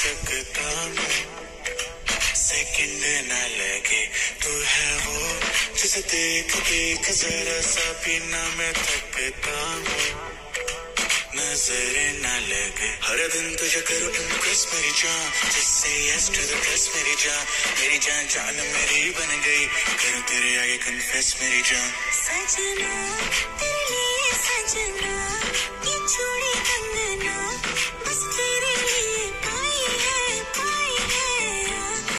सकता मैं, सेकंड ना लगे। तू है वो जिसे देख देख जरा सा भी ना मैं थकता हूँ, नजर ना लगे। हर दिन तुझे करूँ इम्प्रेस मेरी जान, जिससे यस टू द प्रेस मेरी जान। मेरी जान जान मेरी बन गई, करूँ तेरे आगे कन्फेस मेरी जान। सजना